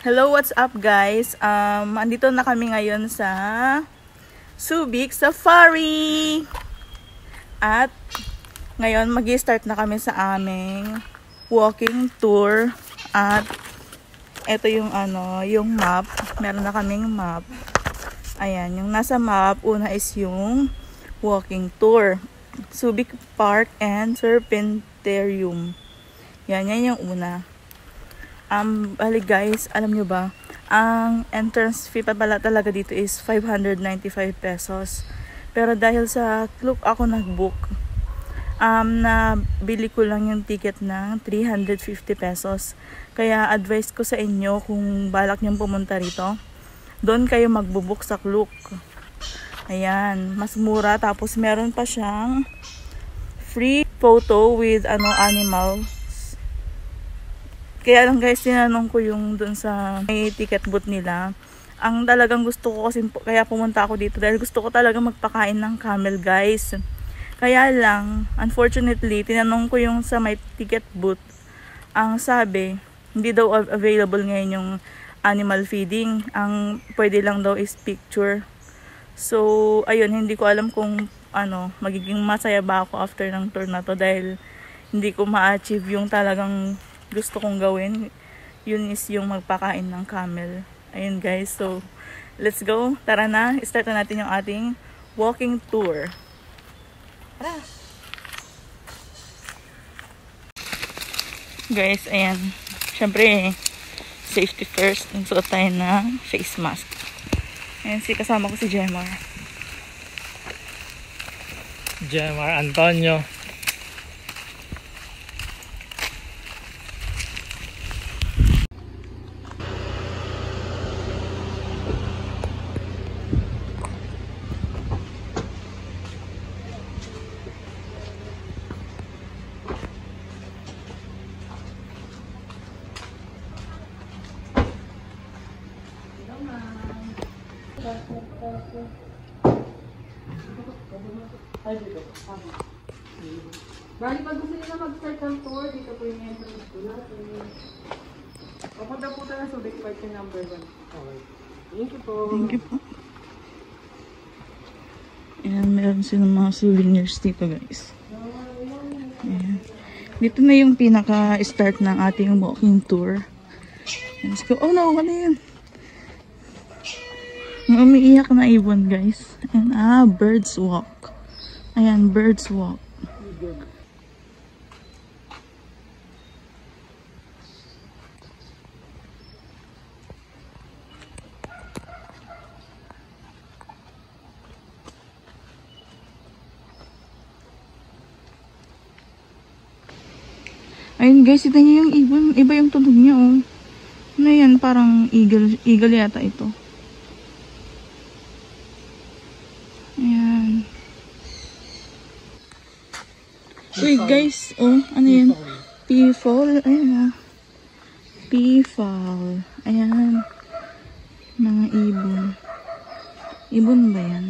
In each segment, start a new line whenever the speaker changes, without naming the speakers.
Hello, what's up guys? Andito na kami ngayon sa Subic Safari. At ngayon magi-start na kami sa aming walking tour. At ito yung yung map. Meron na kaming map. Ayan, yung nasa map, una is yung walking tour. Subic Park and Serpentarium. Yan yung una. Bali guys, alam nyo ba, ang entrance fee pa pala talaga dito is 595 pesos. Pero dahil sa Klook ako nag-book, nabili ko lang yung ticket ng 350 pesos. Kaya advice ko sa inyo kung balak nyo pumunta rito, doon kayo magbubook sa Klook. Ayan, mas mura. Tapos meron pa siyang free photo with animal. Kaya lang guys, tinanong ko yung dun sa may ticket booth nila. Ang talagang gusto ko kasi, kaya pumunta ako dito dahil gusto ko talaga magpakain ng camel guys. Kaya lang, unfortunately, tinanong ko yung sa may ticket booth. Ang sabi, hindi daw available ngayon yung animal feeding. Ang pwede lang daw is picture. So, ayun, hindi ko alam kung magiging masaya ba ako after ng tour na to dahil hindi ko ma-achieve yung talagang gusto kong gawin. Yun is yung magpakain ng camel. Ayun guys, so let's go. Tara na, start na natin yung ating walking tour. Tara! Guys, ayan. Siyempre, safety first. Nagsuot tayo ng face mask. Ayan, kasama ko si Jemar.
Jemar Antonio.
Bali, pag gusto nila mag-start ng tour, dito po yung entrance ko natin. Papunta po tayo sa Subic Park yung number 1. Okay. Thank you po. Thank you po. Ayan, meron silang mga souvenirs dito guys. Ayan. Dito na yung pinaka-start ng ating walking tour. Let's go. Oh no, ano yun? Umiiyak na ibon guys. And Birds Walk. Ayan, Birds Walk. Ayun guys, ito niyo yung ibon. Iba yung tunog niya oh. Ano yan? Parang eagle yata ito. Ayan. Uy guys, oh, ano yan? Peafowl. Ayan. Peafowl. Ayan. Mga ibon. Ibon ba yan?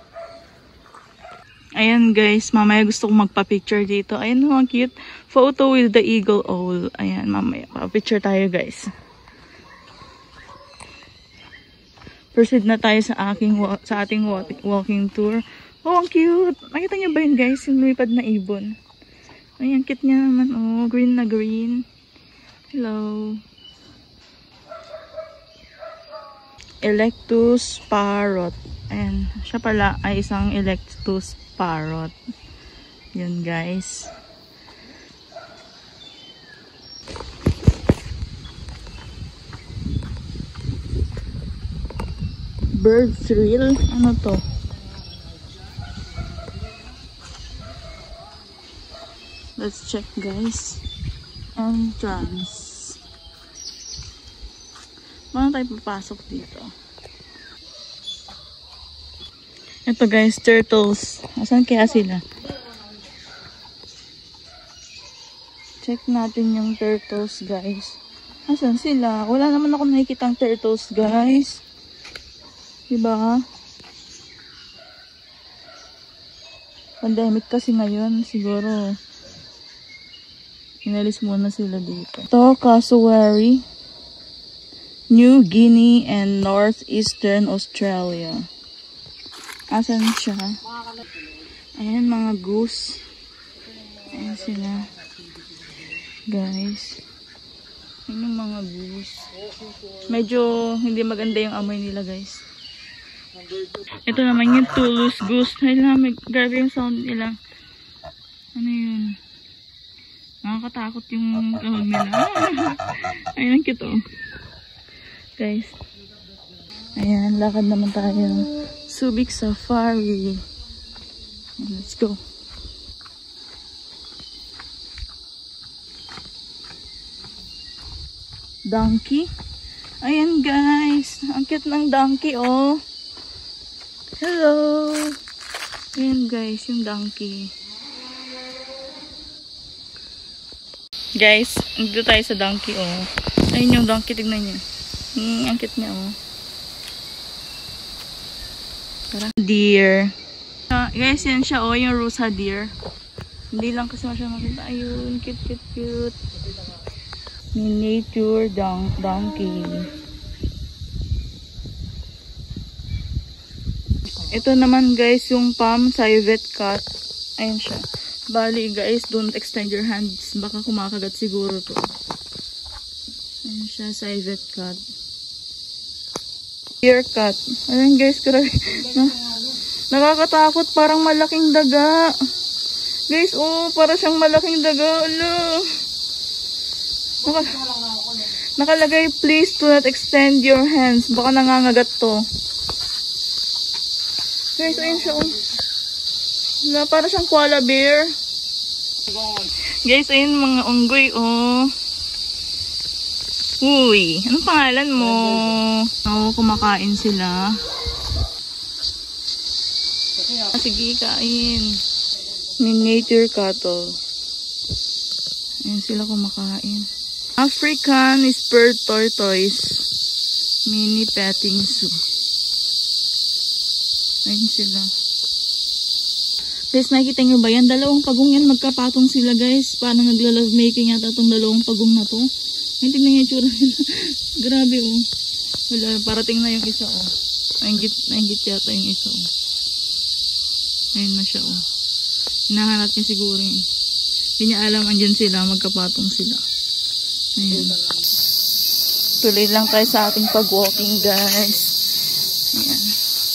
Ayan guys, mamaya gusto kong magpa-picture dito. Ayan, ang cute. Photo with the eagle owl. Ayan, mamaya. Pa-picture tayo guys. Proceed na tayo sa ating walking tour. Oh, ang cute. Makita niyo ba yun guys? Yung lumipad na ibon. Ayan, cute niya naman. Oh, green na green. Hello. Electus parrot. Ayan, siya pala ay isang Electus parrot. Yun guys. Bird thrill? Ano to? Let's check guys. Entrance. Paano tayo papasok dito? Ito guys, turtles. Asan kaya sila? Check natin yung turtles guys. Asan sila? Wala naman ako nakikitang turtles guys. Diba? Pandemic kasi ngayon, siguro inalis muna sila dito. Ito, cassowary. New Guinea and Northeastern Australia. Asan siya? Ayan mga goose. Ayan sila. Guys. Ayan yung mga goose. Medyo hindi maganda yung amoy nila guys. Ito naman yung Toulouse goose. Ay grabe yung sound nila. Ano yun? Nakakatakot yung kahog nila. Ayan ang cute oh. Guys. Ayan, lakad naman tayo. Subic Safari. Let's go. Donkey. Ayan guys. Ang cute ng donkey oh. Hello. Ayan guys, yung donkey. Guys, dito tayo sa donkey oh. Ayun yung donkey, tignan nyo. Ang cute niya oh. Tara. Deer. Guys, yan siya oh, yung Rusa deer. Hindi lang kasi masya makita. Ayun, cute. Miniature donkey. Ito naman guys, yung palm civet cat. Ayun siya. Bali guys, don't extend your hands. Baka kumakagat siguro to. Ayun siya, civet cat. Deer cat. Ayun guys, grabe. Nakakatakot, parang malaking daga. Guys, oh, para siyang malaking daga. Ala. Nakalagay, please do not extend your hands. Baka nangangagat to. Guys, ayun siya oh. Wala, para siyang koala bear. Guys, ayun mga unggoy oh. Uy, anong pangalan mo? Oo, kumakain sila. Sige, kain. Miniature cattle. Ayun sila kumakain. African spurred tortoise. Mini petting zoo. Ayun sila. Guys, nakikita nyo ba yan? Dalawang pagong yan. Magkapatong sila guys. Paano nagla-love making yata itong dalawang pagong na to. Ay, tignan yung tsura nila. Grabe oh. Wala, parating na yung isa oh. Nainggit yata yung isa oh. Ayun na siya oh. Hinahanap niya siguro yun. Hindi niya alam andyan sila. Magkapatong sila. Ayun. Tuloy lang tayo sa ating pag-walking guys. Ayan.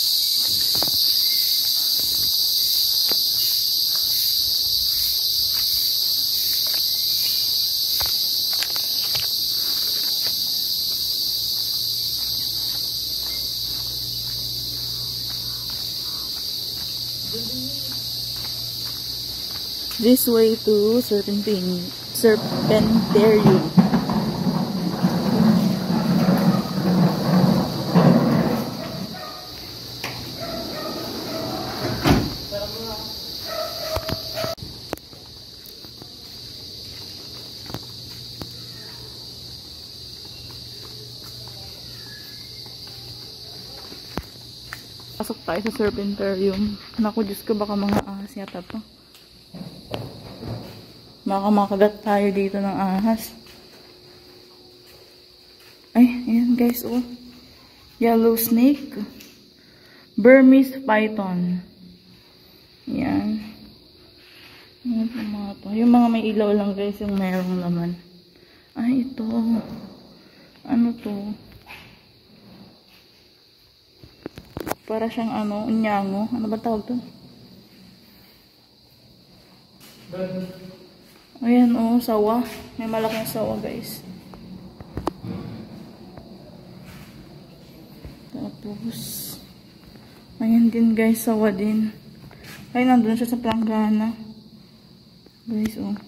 This way to Serpentarium. Pasok tayo sa Serpentarium. Naku, Diyos ko, baka mga ahas yata to. Baka makagat tayo dito ng ahas. Ay, ayan guys, oh. Yellow snake. Burmese python. Ayan. Ayan po mga to. Yung mga may ilaw lang guys, yung mayroong laman. Ay, ito. Ano to? Para siyang ano, unyango. Ano ba tawag to? Ayan oh, sawa. May malaking sawa guys. Tapos, ayan din guys, sawa din. Ay, nandun siya sa planggana. Guys, oh.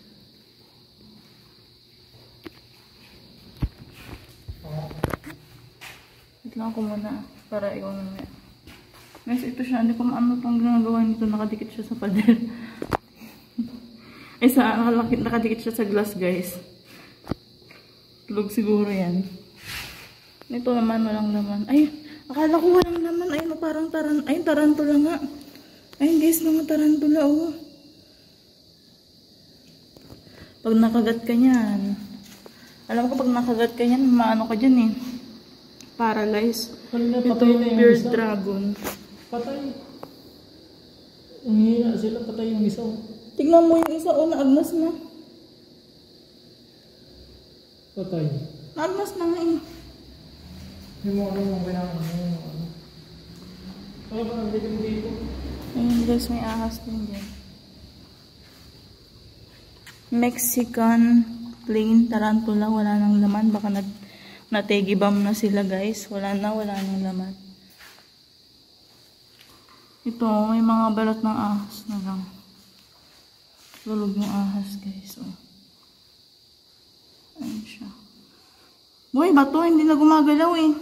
Wait lang ako muna para iwan na. Guys, ito siya. Hindi ko maano itong ginagawa nito. Nakadikit siya sa pader. Ay, nakadikit siya sa glass, guys. Tulog siguro yan. Ito naman, walang laman. Ay, akala ko walang laman. Ay, no, parang tarantula nga. Ay, guys, mga tarantula, oh. Pag nakagat ka niyan. Alam ko, pag nakagat ka niyan, maano ka dyan, eh. Paralyzed.
Kanina
Ito
patay na yung
beard
isa.
dragon.
Patay. Umihina sila, patay yung isa.
Tignan mo yung isa, naagnas na.
Patay.
Naagnas na nga eh.
Yung mga ano, kailangan mo. Kaya ba nandito dito?
Ayun guys, may ahas din dyan. Mexican plain tarantula, wala nang laman. Baka nategibam na sila guys. Wala nang laman. Ito, may mga balot ng ahas na lang. Lulog yung ahas guys. Oh. Ayun siya. Boy, bato, hindi na gumagalaw eh.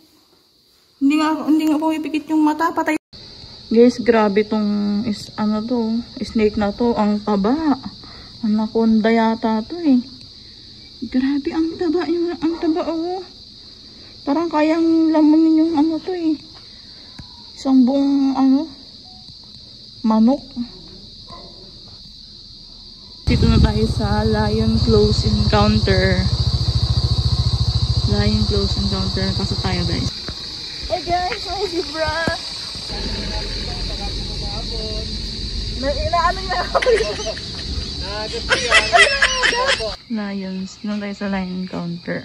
Hindi nga pumipikit yung mata, patay. Guys, grabe tong snake na to. Ang taba. Anaconda yata to eh. Grabe, ang taba oh. Parang kayang lamunin yung to eh. Isang buong manok. Dito na tayo sa lion close encounter. Lion close encounter. Pasok tayo guys. Hey guys, may zebra. Inaano niya ako. Lions. Dito tayo sa lion encounter.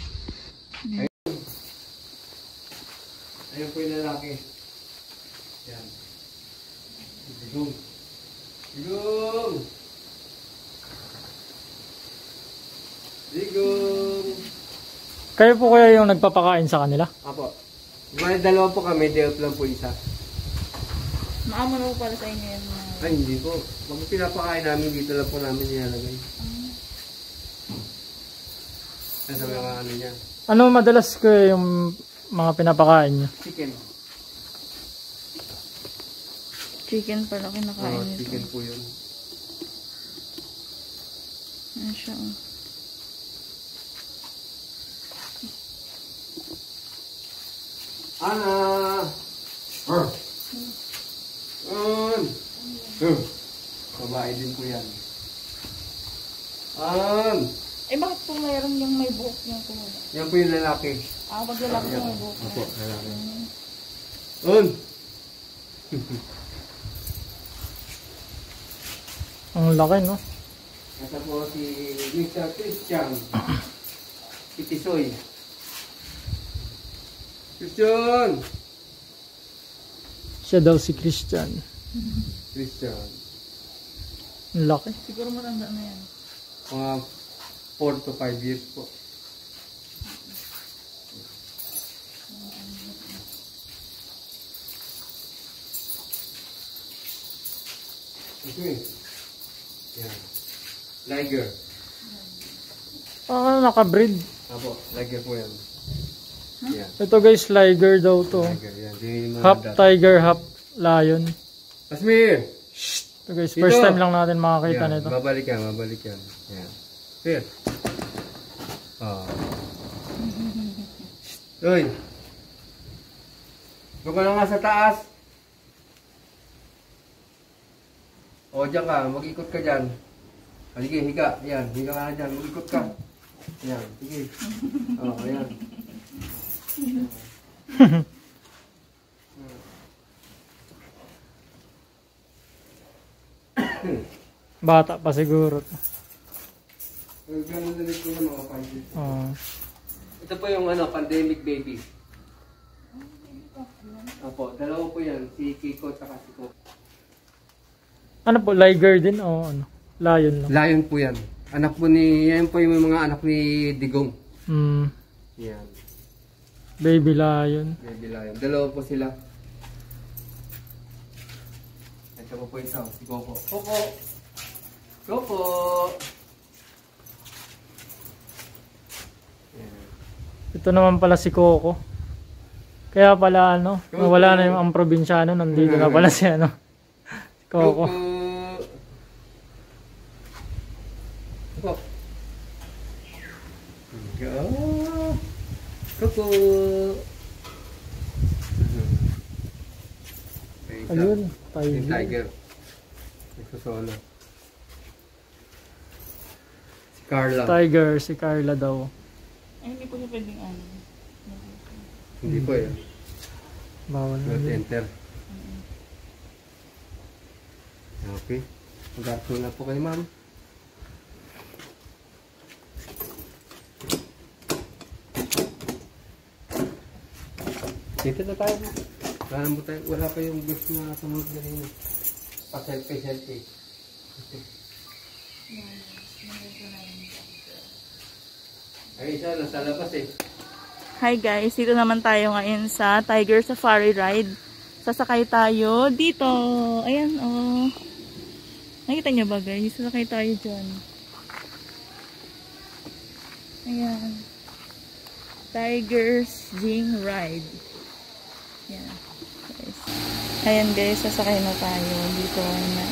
Ayun po yung lalaki. Yan. Digong. Digong! Digong!
Kayo po kaya yung nagpapakain sa kanila?
Apo. May dalawa po kami, day off lang po isa.
Maamo na po pala sa inyo yan.
Ay, hindi po. Pag pinapakain namin, dito lang po namin nilalagay. Sa mga ano niya.
Ano madalas ko yung mga pinapakain niyo?
Chicken.
Chicken pala kinakain nito.
Chicken po yun.
Ayan siya oh.
Ana! Babae din po yan.
Eh bakit po mayroon yung may buhok niya po?
Yan po yung lalaki.
Pag lalaki yung may buhok.
Opo, lalaki.
Ang laki, no?
Ito po si Mr. Christian. Kitisoy. Christian!
Siya daw si Christian.
Christian.
Ang laki.
Siguro matanda na yan.
Mga 4 to 5 years po. Okay. Yan. Liger.
Nakabreed.
Apo, liger po yan. Yan.
Ito guys, liger daw to.
Liger, yan. Yung mga
Half
dot.
tiger, half lion.
Asmir!
Ito guys, first time lang natin makakita
Yan,
nito.
babalik yan, babalik yan. Yan. Here. Uy! Doon ka na nga sa taas. O, dyan ka. Mag-ikot ka dyan. Sige, higa. Yan. Higa ka na dyan. Mag-ikot ka. Yan. Sige. O, yan.
Bata pa siguro.
Ganun na rin po yung mga pandemic. Ito po yung pandemic baby. Opo, dalawa po yan. Si Kiko at si Coco.
Ano po, liger din o ano? Lion lang.
Lion po yan. Anak po yan po yung mga anak ni Digong. Yan.
Baby lion.
Baby lion. Dalawa po sila. Ito po isa. Si Coco. Coco! Coco!
Ito naman pala si Coco. Kaya pala nawala na yung ang probinsyano, nandito na pala si si Coco.
Coco! Coco!
Ayun,
Yung
tiger.
tiger. Nagsusolo. Si Carla.
Tiger, si Carla daw.
Ay, hindi po siya pwedeng
Hindi po eh.
Bawal na
Not
yun.
enter. Okay. Mag-arto na po kayo, ma'am. Dito na tayo. Wala pa yung gusto na sumunod na rin. Pa-selfie. Ay, isa, nasa labas eh.
Hi guys, dito naman tayo ngayon sa Tiger Safari Ride. Sasakay tayo dito. Ayan oh. Nakita niyo ba guys? Sasakay tayo dyan. Ayan. Tiger's Zing Ride. Ayan. Guys. Ayan guys, sasakay na tayo dito na.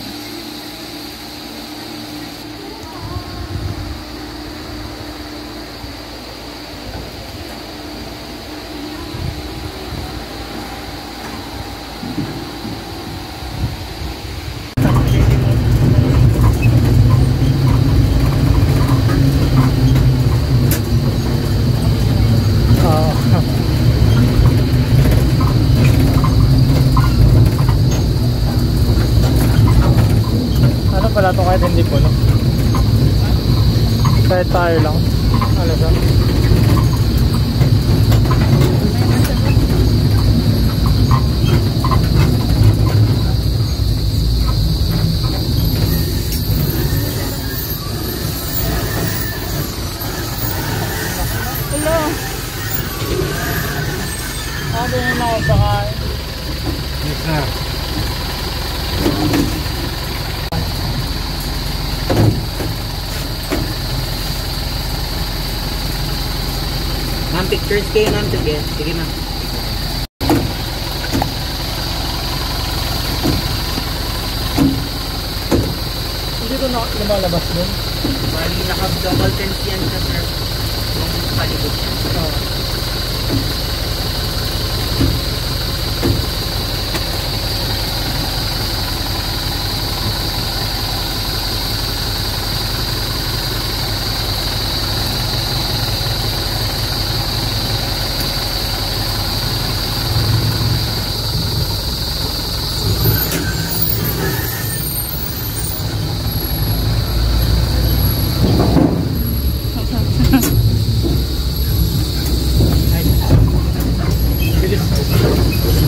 Ano pala to kahit hindi po, no? Kahit tayo lang. Ano siya?
Hello.
Ako din na ako baka.
Yes, sir.
Ma'am, pictures kayo ma'am. Sige, sige ma'am.
Hindi ko na lumalabas dun.
Bali, naka-double tense yan siya, sir. Yung palibot niya.
Bilis.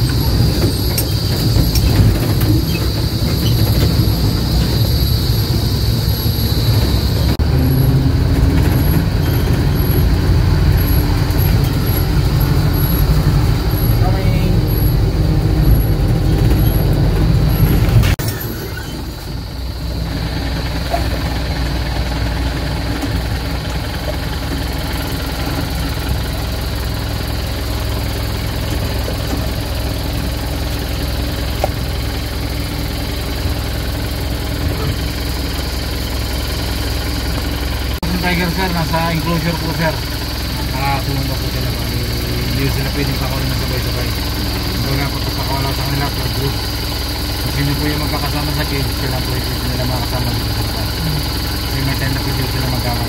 Tiger sir, nasa enclosure po sir. Nakakulong pa po sila. Hindi sila pwedeng pakawalan ng sabay-sabay. Baga po papakawalan sa kanila per group. Kung sino po yung magkakasama sa cage, sila po yung nila makakasama dito sa labas. Kasi may time na pwede sila mag-away.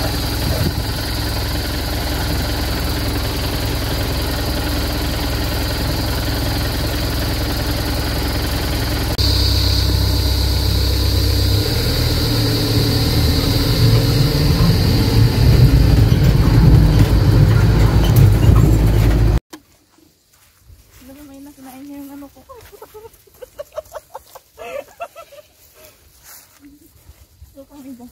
May nakinain niya yung ano ko. So, pang iba.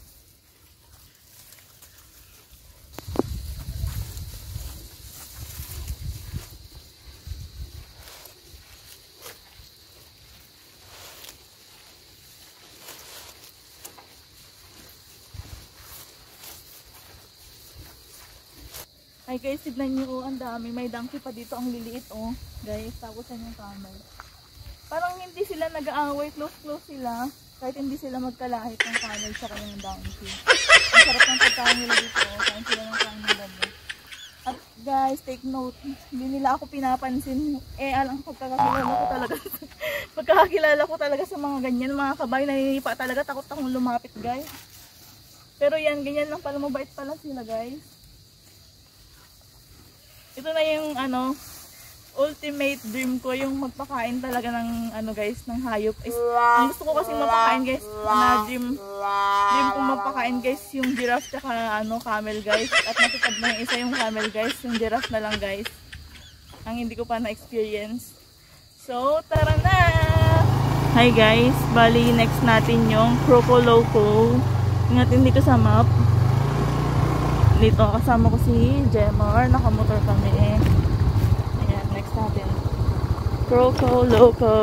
Ay guys, tignan nyo, ang dami. May donkey pa dito, ang liliit oh. Guys, tapos yan yung camel. Parang hindi sila nag-aaway, close sila. Kahit hindi sila magkalahit ng camel sa kanyang donkey. Ang sarap ng pagkain nila dito, kain sila ng kain nila. At guys, take note, hindi nila ako pinapansin. Alang pagkakakilala ko talaga sa mga ganyan, mga kabay, naninipa talaga, takot akong lumapit guys. Pero yan, ganyan lang pala, mabait pala sila guys. ito na yung ultimate dream ko, yung magpakain talaga ng guys, ng hayop. Ang gusto ko kasi mapakain guys, na dream kong mapakain guys, yung giraffe tsaka camel guys. At natupad na yung isa yung camel guys, yung giraffe na lang guys. Ang hindi ko pa na-experience. So, tara na! Hi guys, bali next natin yung Croco Loco. Ingatin dito sa map. Dito kasama ko si Jemar, nakamotor kami. Ayan, next natin. Croco Loco.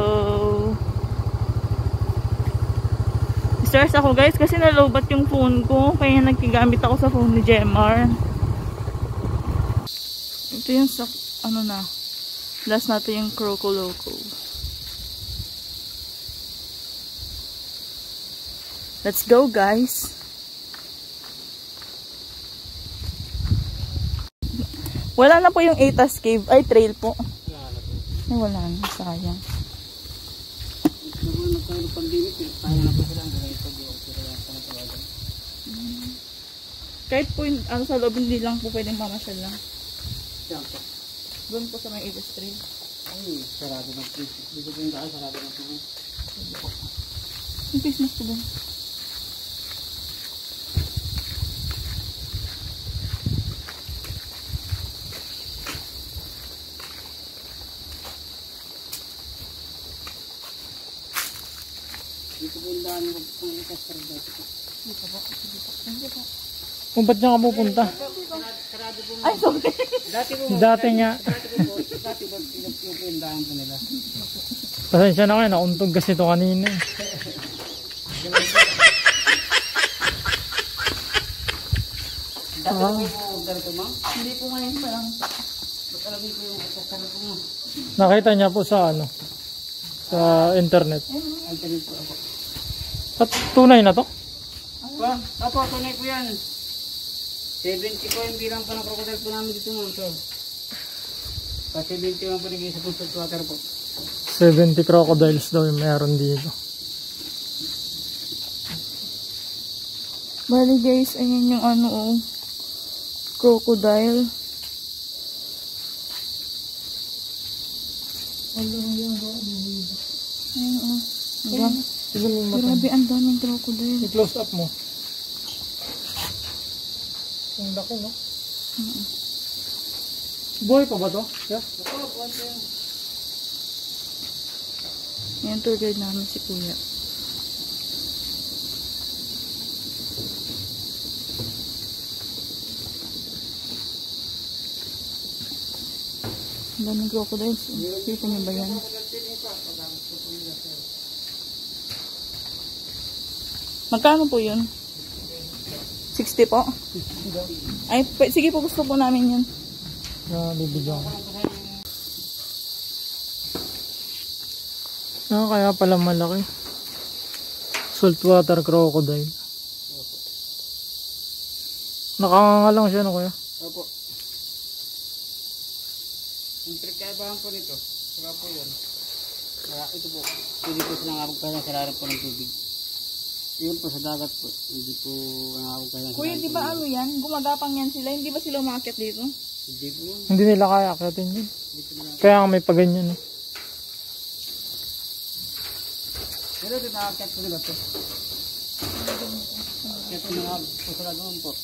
Stress ako guys kasi nalobat yung phone ko. Kaya nagkigamit ako sa phone ni Jemar. Ito yung sa, last natin yung Croco Loco. Let's go guys. Wala na po yung Atas Cave. Ay, trail po. Ay, wala na. Sayang. Kahit po yung sa loob, hindi lang po pwedeng mamasyal lang. Doon po sa may Atas Trail.
Ay, sarado na po. Dito po yung daan, sarado na po.
Yung face mask ko doon.
Dito po yung daan, kung ikastar dito po.
Dito po. Dito po.
Kung ba't niya ka pupunta?
Ay, sorry.
Dati nga.
Dati po yung daan po nila.
Pasensya na kayo, nauntog kasi ito kanina.
Dati po yung ganito mo?
Hindi po ngayon pa lang.
Ba't alam ko yung ikastar po mo?
Nakita niya po sa sa internet.
Ang talit po ako.
At tunay na to?
Apo, tunay po yan. 70 po yung bilang po ng crocodile po namin dito mo. So, pa 70 po naging sa Punsod Water po.
70 crocodiles daw yung meron dito.
Bali guys, ayan yung crocodile. Ayan grabe, ang daming crocodile.
I-close up mo. Ang laki, no? Buhay pa ba to? Yeah.
Ayan, tour guide namin si Kuya. Ang daming crocodiles. Kita niyo ba yan? Magkano po yun? 60 po? Ay, sige po, gusto po namin yun.
Bibigyan ko. Kaya pala malaki. Saltwater crocodile. Nakanganga lang siya, no kuya?
Opo. Yung pinagkaibahan po nito, saka po yun. Ito po, hindi po sinangabog kaya sa laran po ng tubig. Yun po sa dagat po, hindi po nangabog kaya sa
Kuya, di ba yan? Gumagapang yan sila? Hindi ba sila umakyat dito?
Hindi po yun.
Hindi nila kaya akyatin yun. Kaya may paganyan, no?
Pero ito nakakyat po nila po. Kaya po nangabog po sa doon po.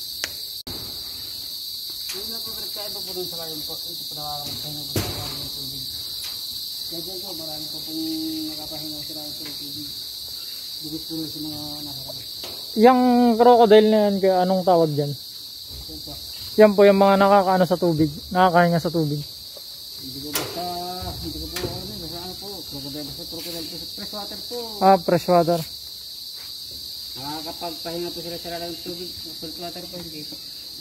Yung na po pinagkaiba po dun sa laran po, ito po nakakabog kaya po sa laran ng tubig. Kaya dyan po, marami po pong nakapahingaw sa laran po ng tubig. Bugis po sa mga nakarabas.
Yung crocodile na yan, kaya anong tawag dyan?
Yan po.
Yan po yung mga nakakaano sa tubig, nakakahinga sa tubig.
Hindi ko basta, hindi ko po basta ano po, crocodile po sa freshwater po.
Freshwater.
Nakakapagpahinga po sila sa lalang tubig, saltwater po hindi po.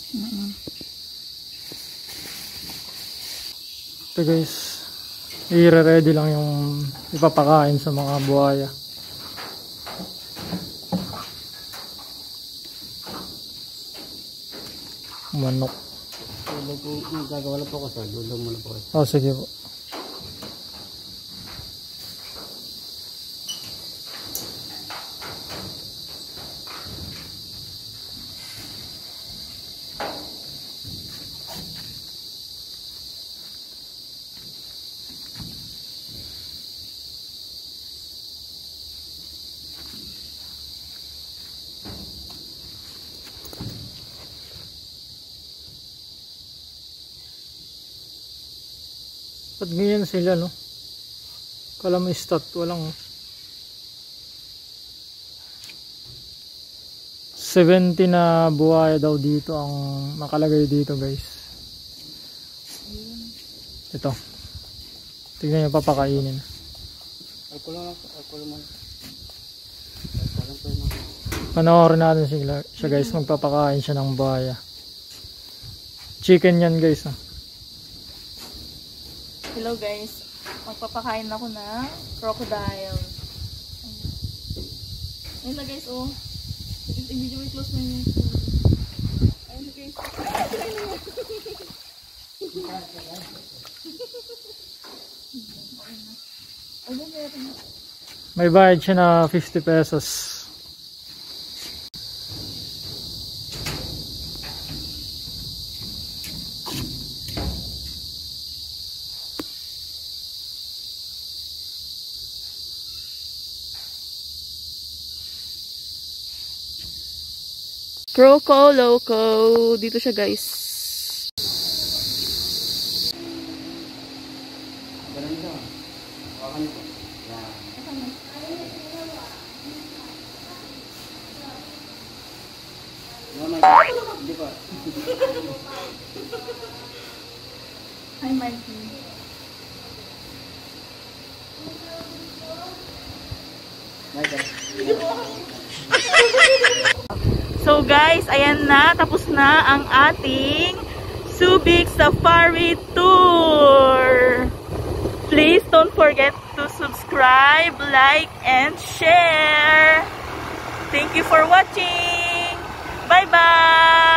Ito guys, i-ready lang yung ipapakain sa mga buhaya. Manok.
Gagawa lang po ako sa dulong mo lang po.
Sige po. Ba't ganyan sila, no? Kala may stat, walang 70 na buhaya daw dito ang nakalagay dito, guys. Ito. Tignan nyo, papakainin.
Alcohol lang.
Panoorin natin siya, guys. Magpapakain siya ng buhaya. Chicken yan, guys.
Hello guys, magpapakain ako na crocodile. Ayun na guys, oh. I-video mo, close mo yun. Ayun na guys.
May bayad siya na 50 pesos.
Croco Loco. Dito siya guys.
Ganun ito. Hawakan ito. Yan. Hindi pa.
Hi Mikey. So guys, ayan na, tapos na ang ating Subic Safari Tour. Please don't forget to subscribe, like, and share. Thank you for watching. Bye-bye.